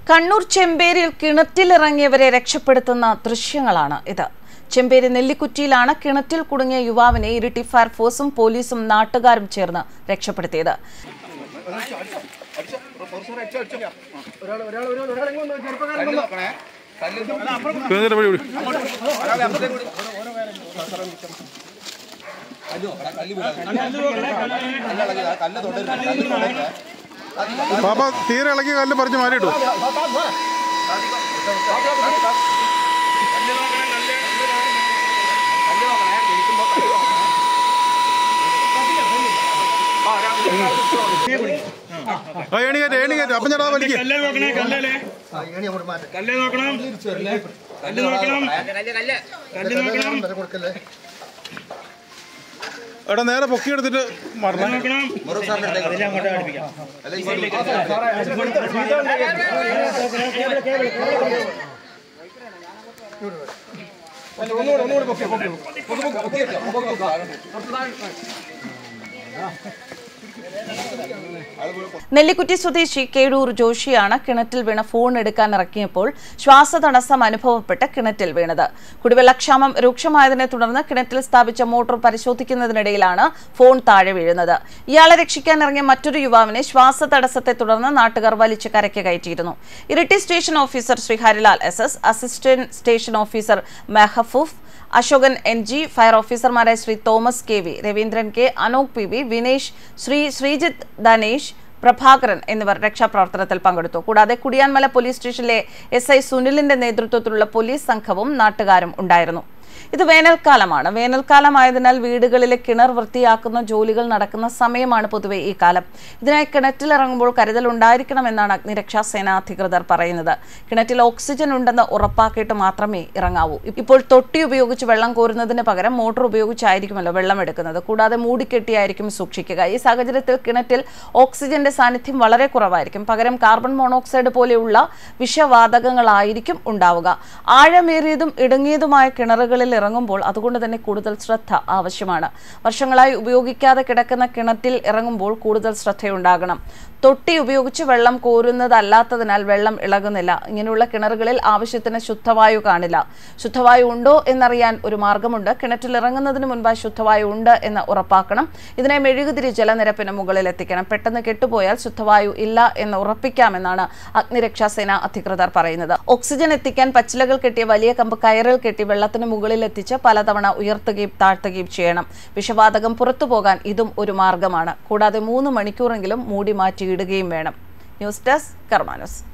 കണ്ണൂർ ചെമ്പേരിയിൽ കിണറ്റിലിറങ്ങിയവരെ രക്ഷപ്പെടുത്തുന്ന ദൃശ്യങ്ങളാണ് ഇത്. ചെമ്പേരി നെല്ലിക്കുറ്റിയിലാണ് കിണറ്റിൽ കുടുങ്ങിയ യുവാവിനെ ഇരിട്ടി ഫയർഫോഴ്സും പോലീസും നാട്ടുകാരും ചേർന്ന് രക്ഷപ്പെടുത്തിയത്. പാപ്പ തീരെ ഇളക്കി കല്ല് പറിച്ച് മാറിയിട്ടു. ഏണിക്കേറ്റ് അപ്പം ചേട്ടാ വലിക്ക്. എടാ നേരെ പൊക്കിയെടുത്തിട്ട് നെല്ലിക്കുറ്റി സ്വദേശി കേഴൂർ ജോഷിയാണ് കിണറ്റിൽ വീണ ഫോൺ എടുക്കാൻ ഇറക്കിയപ്പോൾ ശ്വാസതടസ്സം അനുഭവപ്പെട്ട് കിണറ്റിൽ വീണത്. കുടിവെള്ളക്ഷാമം രൂക്ഷമായതിനെ തുടർന്ന് കിണറ്റിൽ സ്ഥാപിച്ച മോട്ടോർ പരിശോധിക്കുന്നതിനിടയിലാണ് ഫോൺ താഴെ വീഴുന്നത്. ഇയാളെ രക്ഷിക്കാൻ ഇറങ്ങിയ മറ്റൊരു യുവാവിനെ ശ്വാസതടസ്സത്തെ തുടർന്ന് നാട്ടുകാർ വലിച്ച് കരയ്ക്ക് കയറ്റിയിരുന്നു. Iritty station officer Shri Harilal SS, assistant station officer Mehfoof, Ashokan NG, fire ഓഫീസർമാരായ Shri Thomas KV, Raveendran K, Anok PV, Vinesh, Sreejith, Dhanesh, Prabhakaran എന്നിവർ രക്ഷാപ്രവർത്തനത്തിൽ പങ്കെടുത്തു. കൂടാതെ കുടിയാൻമല പോലീസ് സ്റ്റേഷനിലെ SI സുനിലിന്റെ നേതൃത്വത്തിലുള്ള പോലീസ് സംഘവും നാട്ടുകാരും ഉണ്ടായിരുന്നു. ഇത് വേനൽക്കാലമാണ്. വേനൽക്കാലമായതിനാൽ വീടുകളിലെ കിണർ വൃത്തിയാക്കുന്ന ജോലികൾ നടക്കുന്ന സമയമാണ് പൊതുവെ ഈ കാലം. ഇതിനായി കിണറ്റിലിറങ്ങുമ്പോൾ കരുതൽ ഉണ്ടായിരിക്കണമെന്നാണ് അഗ്നിരക്ഷാ സേന അധികൃതർ പറയുന്നത്. കിണറ്റിൽ ഓക്സിജൻ ഉണ്ടെന്ന് ഉറപ്പാക്കിയിട്ട് മാത്രമേ ഇറങ്ങാവൂ. ഇപ്പോൾ തൊട്ടി ഉപയോഗിച്ച് വെള്ളം കോരുന്നതിന് പകരം മോട്ടോർ ഉപയോഗിച്ചായിരിക്കുമല്ലോ വെള്ളം എടുക്കുന്നത്. കൂടാതെ മൂടിക്കെട്ടിയായിരിക്കും സൂക്ഷിക്കുക. ഈ സാഹചര്യത്തിൽ കിണറ്റിൽ ഓക്സിജന്റെ സാന്നിധ്യം വളരെ കുറവായിരിക്കും. പകരം കാർബൺ മോണോക്സൈഡ് പോലെയുള്ള വിഷവാതകങ്ങളായിരിക്കും ഉണ്ടാവുക. ആഴമേറിയതും ഇടുങ്ങിയതുമായ കിണറുകളിൽ ഇറങ്ങുമ്പോൾ അതുകൊണ്ട് തന്നെ കൂടുതൽ ശ്രദ്ധ ആവശ്യമാണ്. വർഷങ്ങളായി ഉപയോഗിക്കാതെ കിടക്കുന്ന കിണറ്റിൽ ഇറങ്ങുമ്പോൾ കൂടുതൽ ശ്രദ്ധയുണ്ടാകണം. തൊട്ടി ഉപയോഗിച്ച് വെള്ളം കോരുന്നതല്ലാത്തതിനാൽ വെള്ളം ഇളകുന്നില്ല. ഇങ്ങനെയുള്ള കിണറുകളിൽ ആവശ്യത്തിന് ശുദ്ധവായു കാണില്ല. ശുദ്ധവായു ഉണ്ടോ എന്നറിയാൻ ഒരു മാർഗമുണ്ട്. കിണറ്റിൽ ഇറങ്ങുന്നതിന് മുൻപ് ശുദ്ധവായു ഉണ്ട് എന്ന് ഉറപ്പാക്കണം. ഇതിനെ മെഴുകുതിരി ജലനിരപ്പിന് മുകളിൽ എത്തിക്കണം. പെട്ടെന്ന് കെട്ടുപോയാൽ ശുദ്ധവായു ഇല്ല എന്ന് ഉറപ്പിക്കാമെന്നാണ് അഗ്നിരക്ഷാസേന അധികൃതർ പറയുന്നത്. ഓക്സിജൻ എത്തിക്കാൻ പച്ചിലകൾ കെട്ടിയ വലിയ കമ്പ് കയറിൽ കെട്ടി വെള്ളത്തിന് മുകളിൽ എത്തിച്ച് പലതവണ ഉയർത്തുകയും താഴ്ത്തുകയും ചെയ്യണം. വിഷവാതകം പുറത്തു പോകാൻ ഇതും ഒരു മാർഗമാണ്. കൂടാതെ 3 മണിക്കൂറെങ്കിലും മൂടി മാറ്റി ഇടുകയും വേണം. News desk Karma news.